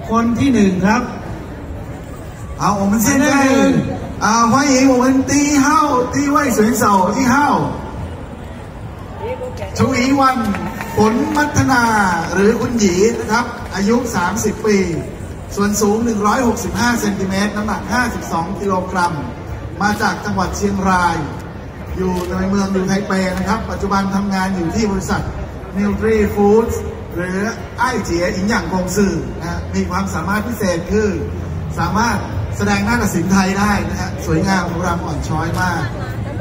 คนที่หนึ่งครับ好，我们现在欢迎我们第一位选手1号ชูอีวันผลมัฒนาหรือคุณหยีนะครับอายุ30ปีส่วนสูง165เซนติเมตรน้ำหนัก52กิโลกรัมมาจากจังหวัดเชียงรายอยู่ในเมืองอยู่ไทเปนะครับปัจจุบันทำงานอยู่ที่บริษัท Nutri Foods หรือไอ้เจี๋ยอิงหย่างกงซื่อนะมีความสามารถพิเศษคือสามารถแสดงหน้าฏศิลป์ไทยได้นะฮะสวยงามรำอ่อนช้อยมาก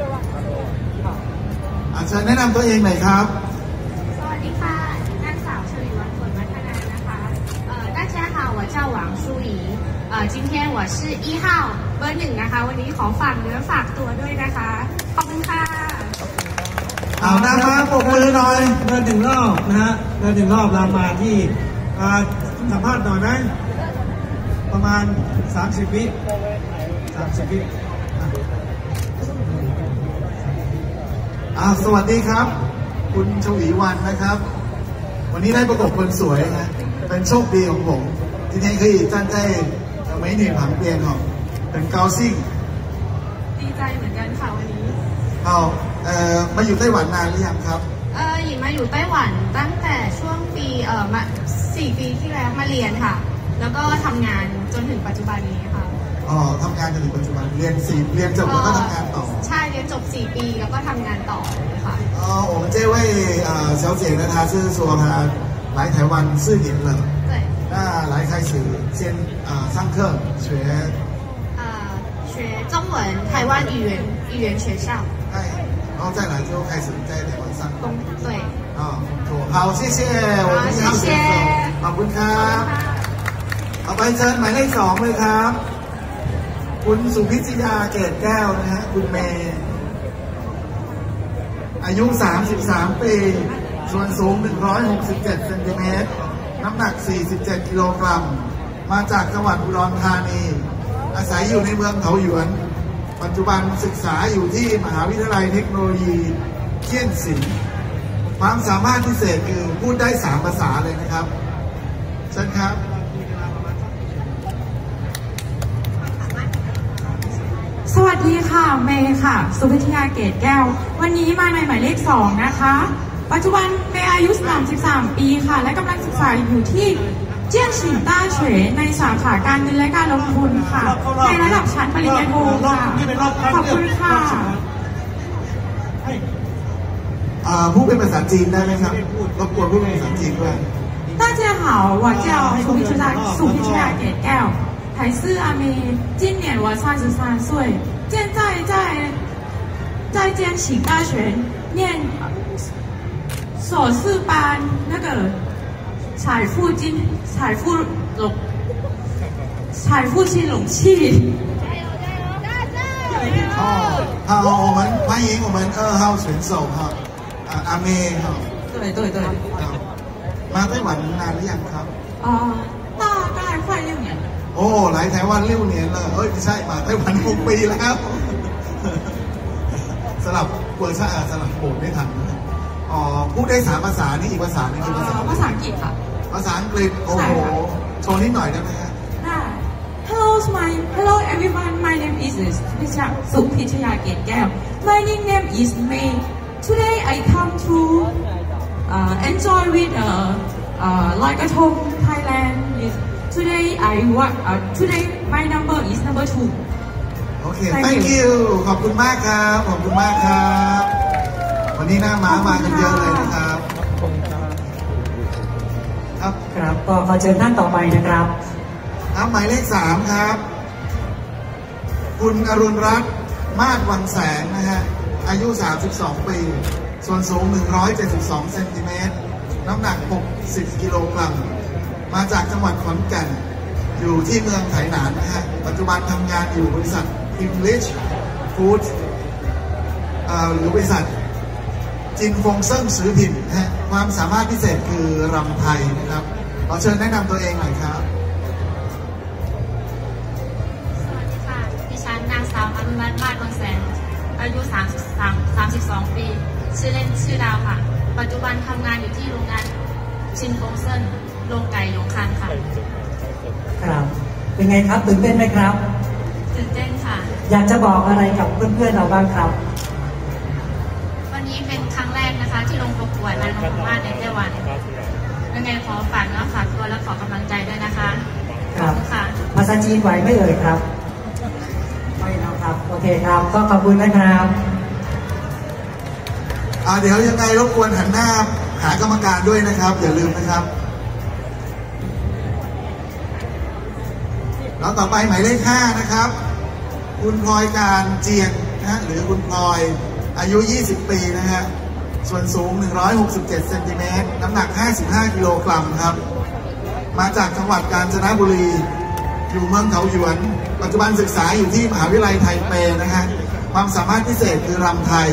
อาจารย์แนะนำตัวเองหน่อยครับสวัสดีค่ะนางสาวชลีวันผลมัฒนานะคะ大家好我叫王淑仪今天我是1号เบอร์1นะคะวันนี้ขอฝากเนื้อฝากตัวด้วยนะคะขอบคุณค่ะเอาหน้ามาปกมือหน่อยเดิน1 รอบนะฮะเดิน1 รอบเรามาที่สัมภาษณ์หน่อยไหมประมาณ30 วิสวัสดีครับคุณชวีวันนะครับวันนี้ได้ประกบคนสวยนะเป็นโชคดีของผมที่นี่คือท่านได้ไม่หนีผังเปลี่ยนของเป็นเกาซิ่งดีใจเหมือนกันค่ะวันนี้มาอยู่ไต้หวันนานหรือยังครับหญิงมาอยู่ไต้หวันตั้งแต่ช่วงปี4 ปีที่แล้วมาเรียนค่ะแล้วก็ทำงานจนถึงปัจจุบันนี้ค่ะทำงานจนถึงปัจจุบันเรียนจบแล้วก็ทำงานต่อใช่เรียนจบ4 ปีแล้วก็ทำงานต่อเลยค่ะ我们这位小姐呢她是说她来台湾4年了对那来开始先上课学中文台湾语言学校然后再来就开始在台湾上工对好谢谢我们1号选手ขอบคุณครับเอาไปเชิญหมายเลข2เลยครับคุณสุพิชยาเกตแก้วนะฮะคุณเมย์อายุ33ปีส่วนสูง167เซนติเมตรน้ำหนัก47กิโลกรัมมาจากจังหวัดอุดรธานีอาศัยอยู่ในเมืองเถาหยวนปัจจุบันศึกษาอยู่ที่มหาวิทยาลัยเทคโนโลยีเจียนสินความสามารถพิเศษคือพูดได้3 ภาษาเลยนะครับเชิญครับสวัสดีค่ะเมย์ค่ะสุพิชยาเกตแก้ววันนี้มาในหมายเลข2นะคะปัจจุบันเมย์อายุ33ปีค่ะและกำลังศึกษาอยู่ที่เจี้ยนฉินต้าเฉยในสาขาการเงินและการลงทุนค่ะในระดับชั้นปริญญาโทค่ะขอบคุณค่ะพูดเป็นภาษาจีนได้ไหมครับรบกวนพูดเป็นภาษาจีนด้วย大家好我叫สุพิชยาเกตแก้ว台式阿妹，今年我33岁，现在在建行大学念硕士班，那个财富金融系。 好，我们欢迎我们2号选手哈，阿妹哈。 对。 มาไต้หวันนานหรือยังครับ大概快6年了。 来台湾6年了ไม่ใช่มาไต้หวัน6 ปีแล้วสลับโผล่ไม่ทันพูดได้3 ภาษานี่อีกภาษานึงคือภาษาอังกฤษค่ะภาษาอังกฤษโอ้โหโชว์นิดหน่อยได้ไหมฮะได้ Hello everyone my name is Supichaya Ketkaew my nickname is May today I come to enjoy with Loi Krathong Thailand Today my number is number 2 โอเค thank you ขอบคุณมากครับวันนี้หน้ามากันเยอะเลยนะครับครับก็ขอเชิญท่านต่อไปนะครับหมายเลข3ครับคุณอรุณรัตน์มาศวังแสงนะฮะอายุ32ปีส่วนสูง172เซนติเมตรน้ำหนัก60กิโลกรัมมาจากจังหวัดขอนแก่นอยู่ที่เมืองไถหนานนะฮะปัจจุบันทำงานอยู่บริษัท English Foods หรือบริษัทจินฟงเซิ่งซื้อพิมพ์นะฮะความสามารถพิเศษคือรำไทยนะครับขอเชิญแนะนำตัวเองหน่อยครับสวัสดีค่ะดิฉันนางสาวอนุรัตน์มาศวังแสงอายุ32 ปีชื่อเล่นชื่อดาวค่ะปัจจุบันทำงานอยู่ที่โรงงานชินฟงเซิ่งโรงไก่หยงคันค่ะครับเป็นไงครับตื่นเต้นไหมครับตื่นเต้นค่ะอยากจะบอกอะไรกับเพื่อนๆเราบ้างครับวันนี้เป็นครั้งแรกนะคะที่ลงประกวดนางนพมาศในไต้หวันยังไงขอฝากเนื้อฝากตัวและขอกำลังใจด้วยนะคะครับค่ะภาษาจีนไหวไม่เอ่ยครับไม่แล้วครับโอเคครับก็ขอบคุณนะครับเดี๋ยวยังไงรบกวนหันหน้าหากรรมการด้วยนะครับ อย่าลืมนะครับแล้วต่อไปหมายเลข 5 นะครับ คุณพลอยการเจียงนะฮะหรือคุณพลอยอายุ 20 ปีนะฮะส่วนสูง 167 เซนติเมตรน้ำหนัก 55 กิโลกรัมครับมาจากจังหวัดกาญจนบุรีอยู่เมืองเขาหยวนปัจจุบันศึกษาอยู่ที่มหาวิทยาลัยไทเปนะฮะความสามารถพิเศษคือรำไทย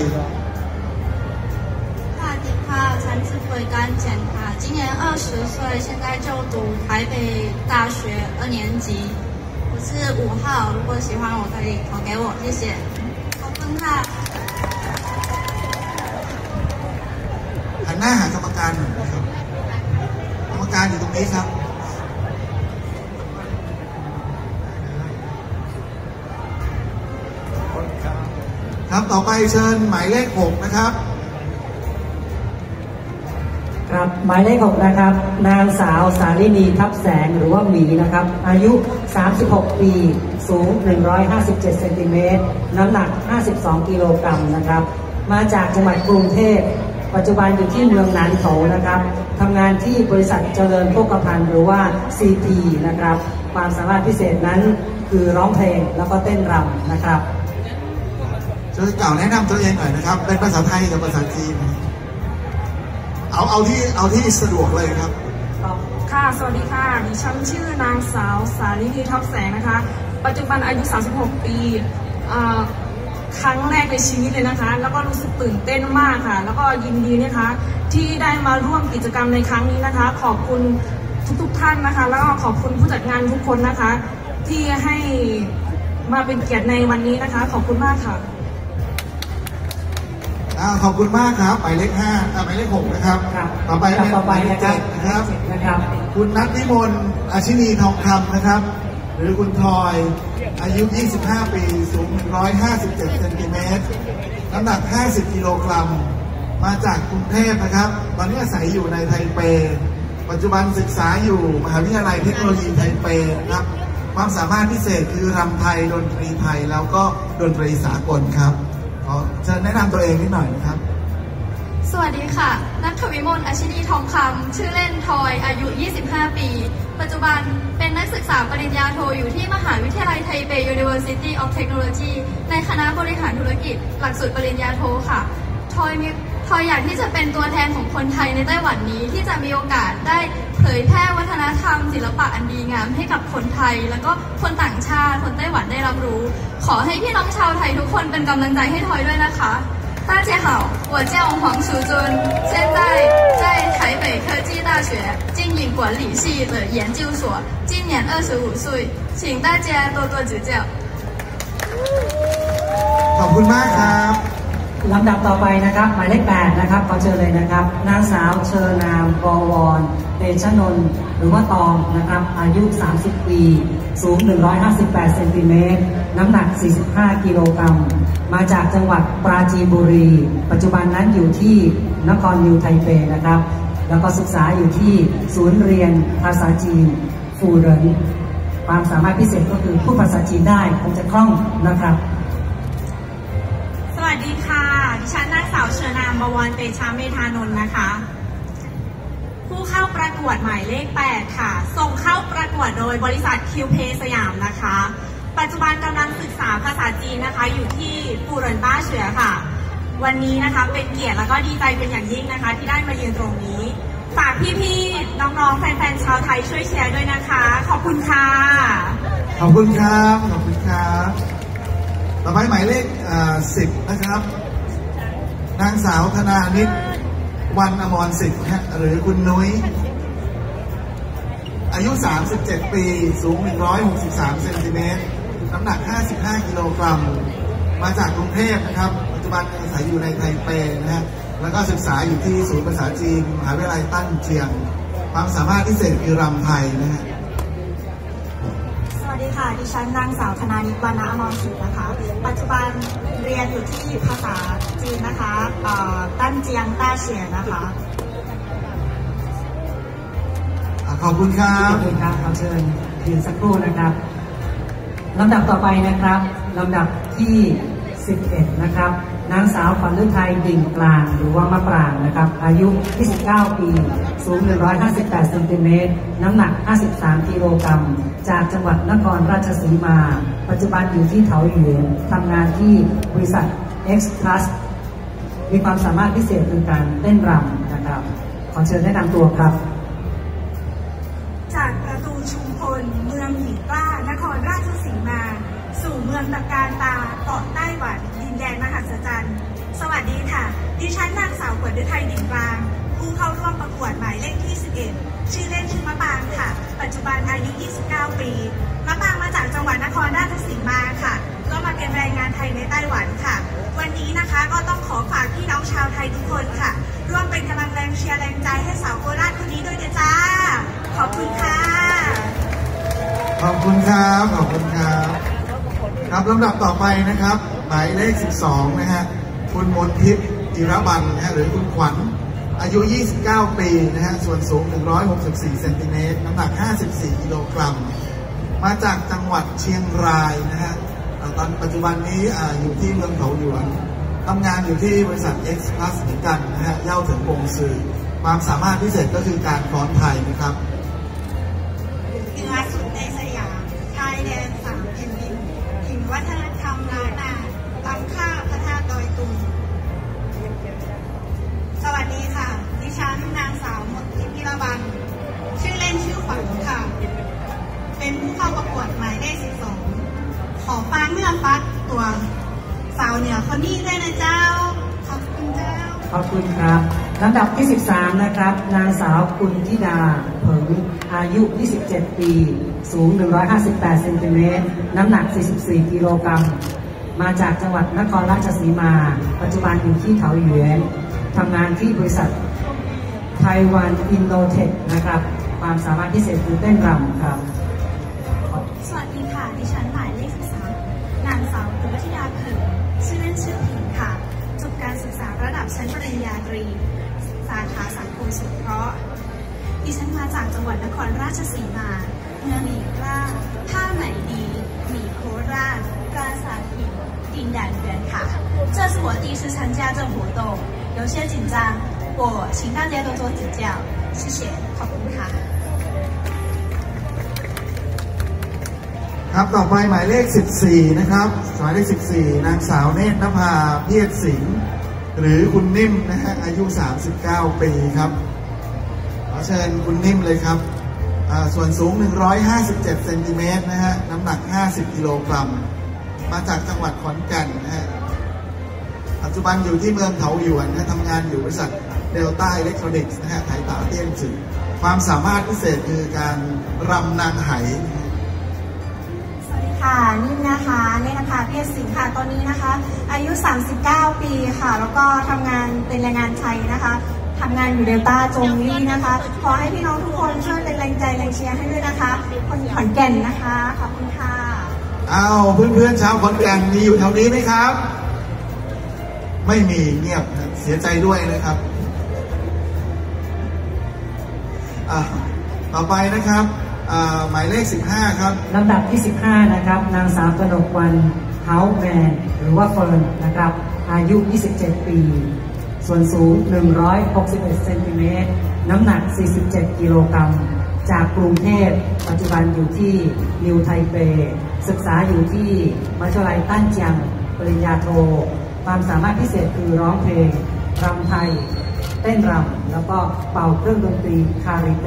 ฉัน是回甘检查，今年20岁，现在就读台北大学2年级。我是5号，如果喜欢我可以投给我，谢谢。ขอบคุณค่ะหันหน้าหากรรมการหน่อยนะครับกรรมการอยู่ตรงนี้ครับครับต่อไปเชิญหมายเลข 6 นะครับครับหมายเลข 6 นะครับนางสาวสาลินีทับแสงหรือว่าหมีนะครับอายุ 36 ปีสูง 157 เซนติเมตรน้ำหนัก 52 กิโลกรัมนะครับมาจากจังหวัดกรุงเทพปัจจุบันอยู่ที่เมืองหนานโถนะครับทำงานที่บริษัทเจริญโภคภัณฑ์หรือว่า CP นะครับความสามารถพิเศษนั้นคือร้องเพลงแล้วก็เต้นรำนะครับช่วยกล่าวแนะนำตัวเองหน่อยนะครับเป็นภาษาไทยกับภาษาจีนเอาที่สะดวกเลยครับค่ะสวัสดีค่ะดิฉันชื่อนางสาวสาลินีทับแสงนะคะปัจจุบันอายุ 36 ปีครั้งแรกในชีวิตเลยนะคะแล้วก็รู้สึกตื่นเต้นมากค่ะแล้วก็ยินดีนะคะที่ได้มาร่วมกิจกรรมในครั้งนี้นะคะขอบคุณทุกท่านนะคะแล้วก็ขอบคุณผู้จัดงานทุกคนนะคะที่ให้มาเป็นเกียรติในวันนี้นะคะขอบคุณมากค่ะขอบคุณมากครับหมายเลข 5หมายเลข 6 นะครับต่อไปหมายเลข 7 นะครับคุณนัทนิมนต์อาชินีทองคำนะครับหรือคุณทอยอายุ 25 ปีสูง 157 เซนติเมตรน้ำหนัก 50 กิโลกรัมมาจากกรุงเทพนะครับตอนนี้อาศัยอยู่ในไทเปปัจจุบันศึกษาอยู่มหาวิทยาลัยเทคโนโลยีไทเปนะครับความสามารถพิเศษคือรำไทยดนตรีไทยแล้วก็ดนตรีสากลครับเชิญแนะนำตัวเองนิดหน่อยนะครับสวัสดีค่ะนัทวิมลอาชินีทองคำชื่อเล่นทอยอายุ 25 ปีปัจจุบันเป็นนักศึกษาปริญญาโทอยู่ที่มหาวิทยาลัยไทเป University of Technology ในคณะบริหารธุรกิจหลักสูตรปริญญาโทค่ะทอยอยากที่จะเป็นตัวแทนของคนไทยในไต้หวันนี้ที่จะมีโอกาสได้เผยแพร่วัฒนธรรมศิลปะอันดีงามให้กับคนไทยแล้วก็คนต่างชาติคนไต้หวันได้รับรู้ขอให้พี่น้องชาวไทยทุกคนเป็นกำลังใจให้ทอยด้วยนะคะ大家好，我叫黄淑尊，现在在台北科技大学经营管理系的研究所，今年25岁，请大家多多指教。 ขอบคุณมากครับลำดับต่อไปนะครับหมายเลข 8 นะครับขอเชิญเลยนะครับนางสาวเชอนามกวรเตชนนท์หรือว่าตองนะครับอายุ 30 ปีสูง 158 เซนติเมตรน้ำหนัก 45 กิโลกรัมมาจากจังหวัดปราจีนบุรีปัจจุบันนั้นอยู่ที่นครนิวไทเปนะครับแล้วก็ศึกษาอยู่ที่ศูนย์เรียนภาษาจีนฟูเหรินความสามารถพิเศษก็คือพูดภาษาจีนได้คงจะคล่องนะครับสวัสดีค่ะดิฉันนางสาวเชอนามบวรเตชะเมธานนท์นะคะผู้เข้าประกวดหมายเลข 8 ค่ะส่งเข้าประกวดโดยบริษัทคิวเพสยามนะคะปัจจุบันกำลังศึกษาภาษาจีนนะคะอยู่ที่ฟูเหรินต้าเฉือค่ะวันนี้นะคะเป็นเกียรติแล้วก็ดีใจเป็นอย่างยิ่งนะคะที่ได้มายืนตรงนี้ฝากพี่ๆน้องๆแฟนๆชาวไทยช่วยแชร์ด้วยนะคะขอบคุณค่ะขอบคุณครับขอบคุณครับต่อไปหมายเลข 10 นะครับนางสาวธนานิตวันอมรสิทธิ์หรือคุณนุ้ยอายุ 37 ปีสูง 163 เซนติเมตรน้ำหนัก 55 กิโลกรัมมาจากกรุงเทพนะครับปัจจุบันอาศัยอยู่ในไทเปนะฮะแล้วก็ศึกษาอยู่ที่ศูนย์ภาษาจีนมหาวิทยาลัยตั้นเจียงความสามารถพิเศษคือรำไทยนะฮะดิฉันนางสาวธนานิตวรรณอมรศิลป์นะคะปัจจุบันเรียนอยู่ที่ภาษาจีนนะคะตั้นเจียงต้าเฉียนนะคะขอบคุณครับขอบคุณครับขอเชิญยืนสักครู่นะครับลำดับต่อไปนะครับลำดับที่ 11 นะครับนางสาวขวัญฤทัยดิ่งกลางหรือว่ามะปรางนะครับอายุ 29 ปี สูง 158 เซนติเมตรน้ำหนัก 53 กิโลกรัมจากจังหวัดนครราชสีมาปัจจุบันอยู่ที่เถาหยวนทำงานที่บริษัท X Plus มีความสามารถพิเศษคือการเต้นรำนะครับขอเชิญแนะนำตัวครับจากประตูชุมพลเมืองหญิงกล้านครราชสีมาสู่เมืองตะการตาเกาะไต้หวันดินแดนมหัศจรรย์สวัสดีค่ะดิฉันนางสาวขวัญฤทัยดิ่งกลางผู้เข้าร่วมประกวดหมายเลขที่ 11 ชื่อเล่นชื่อมะปางค่ะปัจจุบันอายุ 29 ปีมะปางมาจากจังหวัดนครราชสีมาค่ะก็มาเป็นแรงงานไทยในไต้หวันค่ะวันนี้นะคะก็ต้องขอฝากพี่น้องชาวไทยทุกคนค่ะร่วมเป็นกำลังแรงเชียร์แรงใจให้สาวโคราชคนนี้ด้วยนะจ้าขอบคุณค่ะขอบคุณครับขอบคุณครับครับลำดับต่อไปนะครับหมายเลข 12 นะฮะคุณมนทิพย์จิรบันนะฮะหรือคุณขวัญอายุ 29 ปีนะฮะส่วนสูง 164 เซนติเมตรน้ำหนัก 54 กิโลกรัมมาจากจังหวัดเชียงรายนะฮะตอนปัจจุบันนี้อยู่ที่เมืองเถาหยวนทำงานอยู่ที่บริษัท X Plus เหมือนกันนะฮะเย่าถึงกงซือความสามารถพิเศษก็คือการฟ้อนไทยนะครับเหนือสุดในสยามชายแดนสามแผ่นดินถิ่นวัฒนธรรมล้านนาตำข้าพระธาตุดอยตุงสวัสดีค่ะดิฉันนางสาวมนทิพย์พิรบันชื่อเล่นชื่อขวัญค่ะเป็นผู้เข้าประกวดหมายเลข 12 ขอฟ้าเนื้อฟัดตัวสาวเหนือคนนี้ด้วยนะเจ้าขอบคุณเจ้าขอบคุณครับลำดับที่ 13 นะครับนางสาวกุลธิดาเผิงอายุ 27 ปี สูง 158 เซนติเมตรน้ำหนัก 44 กิโลกรัมมาจากจังหวัดนครราชสีมาปัจจุบันอยู่ที่เถาหยวนทำงานที่บริษัทไต้หวันอินโนเทคนะครับความสามารถพิเศษคือเต้นรำครับสวัสดีค่ะดิฉันหมายเลข 13 นางสาวกุลธิดาเผิงชื่อเล่นชื่อผิงค่ะจบการศึกษาระดับชั้นปริญญาตรีสาขาสังคมสงเคราะห์ดิฉันมาจากจังหวัดนครราชสีมาเมืองหลีกล้าผ้าไหมดีหมี่โคราชปราสาทหินดินแดนเวียนค่ะ这是我第一次参加这活动有些紧张我请大家多多指教谢谢ขอบคุณค่ะครับต่อไปหมายเลข 14 นะครับหมายเลข 14 นางสาวเนตรนภาเพียรสิงห์หรือคุณนิ่มนะฮะอายุ 39 ปีครับขอเชิญคุณนิ่มเลยครับส่วนสูง 157 เซนติเมตรนะฮะน้ำหนัก 50 กิโลกรัมมาจากจังหวัดขอนแก่นนะฮะปัจจุบันอยู่ที่เมืองเถาหยวนนะทำงานอยู่บริษัทเดลต้าอิเล็กทรอนิกส์นะฮะไถตาเตี้ยนจึงความสามารถพิเศษคือการรำนางไหค่ะนิ่มนะคะเนตรนภาเพียรสิงห์ค่ะตอนนี้นะคะอายุ 39 ปีค่ะแล้วก็ทำงานเป็นแรงงานไทยนะคะทำงานอยู่เดลต้าจงลี่นะคะขอให้พี่น้องทุกคนช่วยเป็นแรงใจแรงเชียร์ให้ด้วยนะคะคนขอนแก่นนะคะขอบคุณค่ะอ้าวเพื่อนๆชาวขอนแก่นมีอยู่แถวนี้ไหมครับไม่มีเงียบเสียใจด้วยนะครับต่อไปนะครับหมายเลข 15 ครับลำดับที่ 15 นะครับนางสาวกนกวรรณเฮาแมนหรือว่าเฟิร์นนะครับอายุ 27 ปีส่วนสูง 161 เซนติเมตรน้ำหนัก 47 กิโลกรัมจากกรุงเทพปัจจุบันอยู่ที่นิวไทเปศึกษาอยู่ที่มหาวิทยาลัยตั้นเจียงปริญญาโทความสามารถพิเศษคือร้องเพลงรำไทยเต้นรำแล้วก็เป่าเครื่องดนตรีคาริเต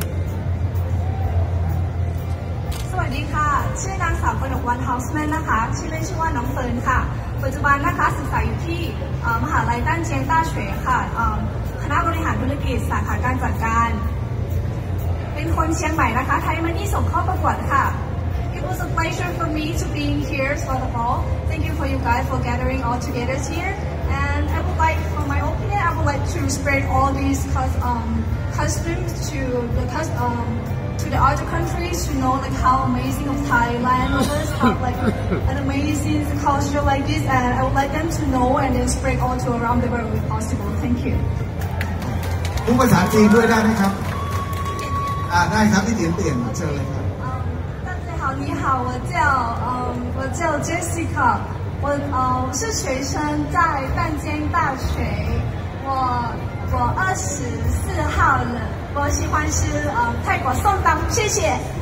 สวัสดีค่ะชื่อนางสาวกนกวรรณเฮาส์แมนนะคะชื่อเล่นชื่อว่าน้องเฟิร์นค่ะปัจจุบันนะคะศึกษาอยู่ที่มหาลัยตั้นเจียงต้าเฉวยค่ะคณะบริหารธุรกิจสาขาการจัดการเป็นคนเชียงใหม่นะคะไทยมันนี่ส่งเข้าประกวดค่ะ It was a pleasure for me to be here for the fall. Thank you for you guys for gathering all together here. And I would like, for my opinion, I would like to spread all these costumes to the to the other countries to know like how amazing of Thailand is, how like an amazing culture like this, and I would like them to know and then spread all to around the world if possible. Thank you. พูดภาษาจีนด้วยได้ไหมครับได้ครับที่เตียนเชิญเลยครับ大家好，你好，我叫 Jessica， 我是学生在淡江大学，我24号了，我喜欢吃泰国ส้มตำ，谢谢。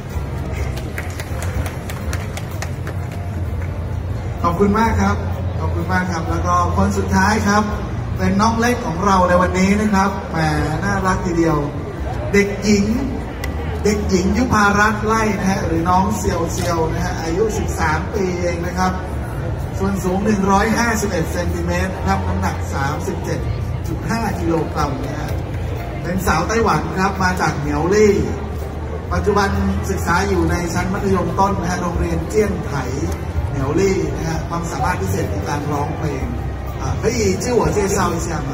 ขอบคุณมากครับขอบคุณมากครับแล้วก็คนสุดท้ายครับเป็นน้องเล็กของเราในวันนี้นะครับแหมน่ารักทีเดียวเด็กหญิงยุพารัตน์ไล่นะฮะหรือน้องเซียวนะฮะอายุ13 ปีเองนะครับส่วนสูง151 เซนติเมตรครับน้ำหนัก 37.5 กิโลกรัมนะฮะเป็นสาวไต้หวันครับมาจากเหนียวลี่ปัจจุบันศึกษาอยู่ในชั้นมัธยมต้นนะฮะโรงเรียนเจี้ยนไถเหนียวลี่นะฮะความสามารถพิเศษในการร้องเพลง可以自我介绍一下吗？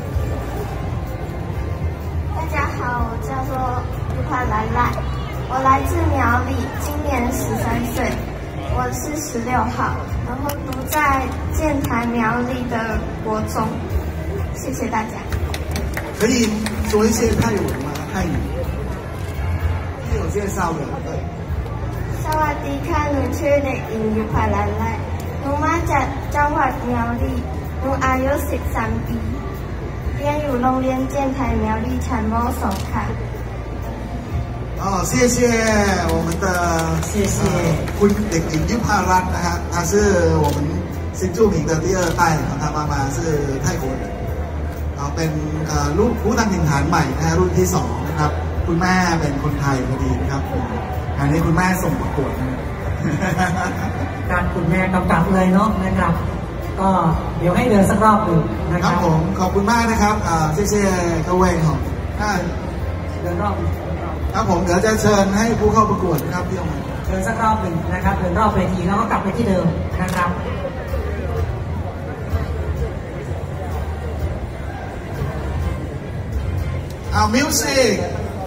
大家好，我叫做玉华兰兰，我来自苗栗，今年13岁，我是16号，然后读在建台苗栗的国中。谢谢大家。 可以说一些泰文吗？泰语。自我介绍的，对。 สวัสดีค่ะหนูชื่อเด็กหญิงยุพาลันไลหนูมาจากจังหวัด苗栗หนูอายุ13 ปีเรียนอยู่โรงเรียนเจียนไทย苗栗ชั้นม.2 ค่ะ谢谢我们的คุณเด็กหญิงยุพารัตน์นะฮะ他是我们新住民的第2代他妈妈是泰国人เป็นลูกผู้ตั้งถิ่นฐานใหม่นะฮะรุ่นที่2นะครับคุณแม่เป็นคนไทยพอดีนะครับอันนี้คุณแม่ส่งประกวดการคุณแม่กำกับเลยเนาะนะครับก็เดี๋ยวให้เดินสักรอบหนึ่งนะครับผมขอบคุณมากนะครับเช่各位ของเดินรอบครับผมเดี๋ยวจะเชิญให้ผู้เข้าประกวดนะครับพี่องค์เดินสักรอบหนึ่งนะครับเดินรอบเวทีแล้วก็กลับไปที่เดิมนะครับมิวสิก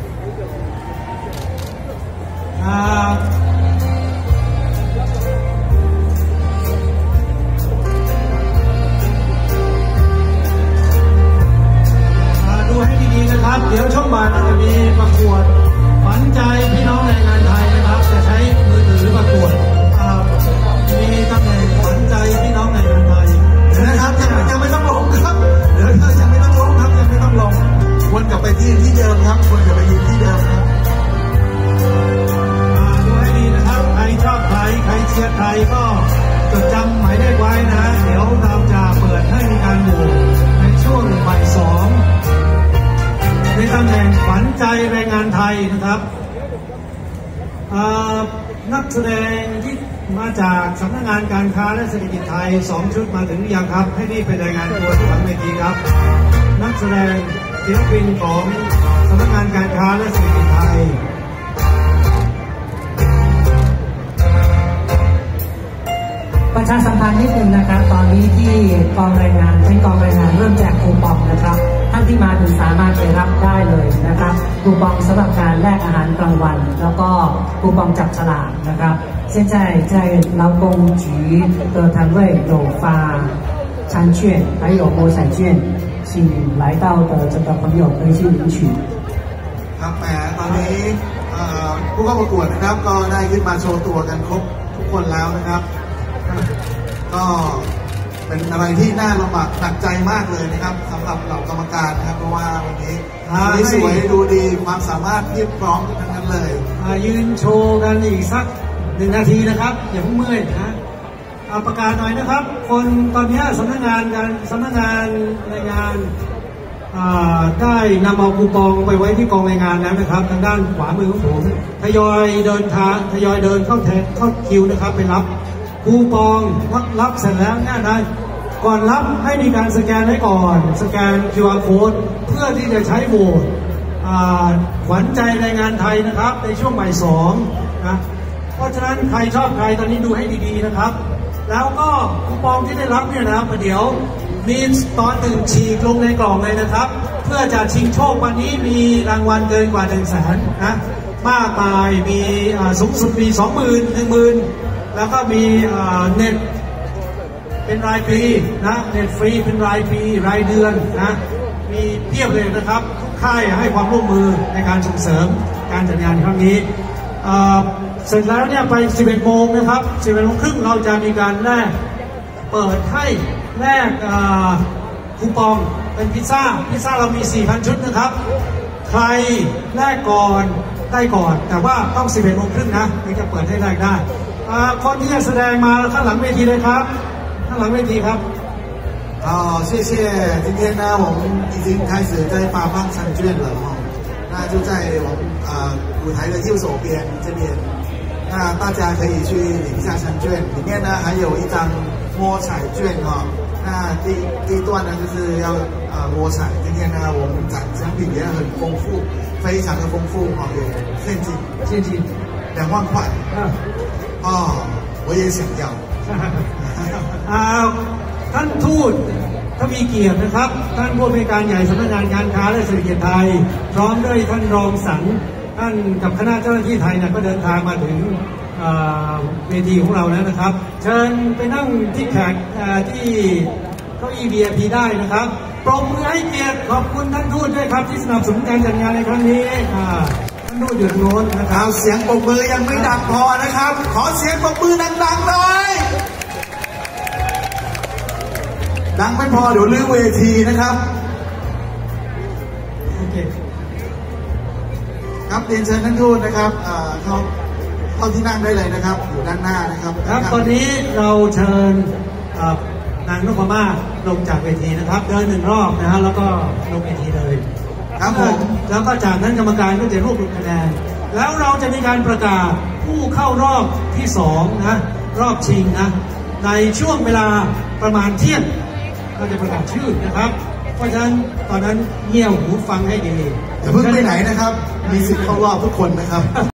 ดูให้ดีๆนะครับเดี๋ยวช่วงบ่ายจะมีประกวดฝันใจพี่น้องแรงงานไทยนะครับจะใช้มือถือประกวดมีตำแหน่งฝันใจพี่น้องแรงงานไทยนะครับยังไม่ต้องลงครับเดี๋ยวยังไม่ต้องลงครับยังไม่ต้องลงวนกลับไปที่เดิมครับวนกลับไปยืนที่เดิมครับดูให้ดีนะครับใครชอบใครเชียร์ใครก็จดจำหมายเลขไว้นะเดี๋ยวเราจะเปิดให้มีการโหวตในช่วงบ่าย2ในตำแหน่งฝันใจแรงงานไทยนะครับนักแสดงที่มาจากสำนักงานการค้าและเศรษฐกิจไทย2 ชุดมาถึงหรือยังครับให้รีบไปรายงานตัวที่หลังเวทีครับนักแสดงศิลปินของสำนักงานการค้าและเศรษฐกิจไทยประชาสัมพันธ์นิดนึงนะครับตอนนี้ที่กองรายงานเริ่มแจกคูปองนะครับท่านที่มาถึงสามารถไปรับได้เลยนะครับคูปองสำหรับการแลกอาหารกลางวันแล้วก็คูปองจับฉลากนะครับ现在在劳工局的摊位有发餐券还有摸彩券请来到的这个朋友可以去领取ครับแหมตอนนี้ผู้เข้าประกวดนะครับก็ได้ขึ้นมาโชว์ตัวกันครบทุกคนแล้วนะครับก็เป็นอะไรที่น่าลำบากหนักใจมากเลยนะครับสำหรับเหล่ากรรมการนะครับเพราะว่าวันนี้สวยดูดีความสามารถเพียบพร้อมทั้งนั้นเลยยืนโชว์กันอีกสัก1 นาทีนะครับอย่าเพิ่งเมื่อยนะประกาศหน่อยนะครับคนตอนนี้สำนักงานรายงานได้นำเอาคูปองไปไว้ที่กองรายงานแล้วนะครับทางด้านขวามือของผมทยอยเดินเข้าคิวนะครับไปรับคูปองรับเสร็จแล้วง่ายได้ก่อนรับให้มีการสแกนไว้ก่อนสแกน QR Code เพื่อที่จะใช้โหวตขวัญใจแรงงานไทยนะครับในช่วงบ่าย2นะเพราะฉะนั้นใครชอบใครตอนนี้ดูให้ดีๆนะครับแล้วก็คูปองที่ได้รับเนี่ยนะครับเดี๋ยวมีตอนตื่นฉีกลงในกล่องเลยนะครับเพื่อจะชิงโชควันนี้มีรางวัลเกินกว่า100,000นะมากมายมีสูงสุดมี 20,000 10,000แล้วก็มีเน็ตเป็นรายปีนะเน็ตฟรีเป็นรายปีรายเดือนนะมีเพียบเลยนะครับทุกค่ายให้ความร่วมมือในการส่งเสริมการจัดงานครั้งนี้เสร็จแล้วเนี่ยไป 11 โมงนะครับ 11 โมงครึ่งเราจะมีการแลกเปิดให้แลกคูปองเป็นพิซซ่าเรามี 4,000 ชุดนะครับใครแลกก่อนได้ก่อนแต่ว่าต้อง 11 โมงครึ่งนะถึงจะเปิดให้แลกได้คนที่จะแสดงมาข้างหลังเวทีเลยครับข้างหลังเวทีครับ谢谢今天呢我们已经开始在发放餐券了那就在我们舞台的右手边这边那大家可以去领一下餐券里面呢还有一张摸彩券那第一段呢就是要摸彩今天呢我们奖品也很丰富非常的丰富有现金2万块我也想要ท่านทูตทวีเกียรตินะครับท่านผู้อำนวยการใหญ่สำนักงานการค้าและเศรษฐกิจไทยพร้อมด้วยท่านรองสันท่านกับคณะเจ้าหน้าที่ไทยก็เดินทางมาถึงเวทีของเราแล้วนะครับเชิญไปนั่งที่แขกที่เก้าอี้ VIP ได้นะครับปรบมือให้เกียรติขอบคุณท่านทูตด้วยครับที่สนับสนุนการจัดงานในครั้งนี้ท่านทูตอยู่ตรงโน้นนะครับเสียงปรบมือยังไม่ดังพอนะครับขอเสียงปรบมือดังๆหน่อยดังไม่พอเดี๋ยวลื้อเวทีนะครับโอเคครับเรียนเชิญท่านทูตนะครับเข้าที่นั่งได้เลยนะครับอยู่ด้านหน้านะครับครับตอนนี้เราเชิญนางนพมาศลงจากเวทีนะครับเดิน1 รอบนะฮะแล้วก็ลงเวทีเลยครับผมแล้วก็จากนั้นกรรมการก็จะรวบรวมคะแนนแล้วเราจะมีการประกาศผู้เข้ารอบที่2นะรอบชิงนะในช่วงเวลาประมาณเที่ยงเราจะประกาศชื่อนะครับเพราะฉะนั้นตอนนั้นเงี่ยวหูฟังให้ดีอย่าเพิ่งไปไหนนะครับมีสิทธิ์เข้ารอบทุกคนนะครับ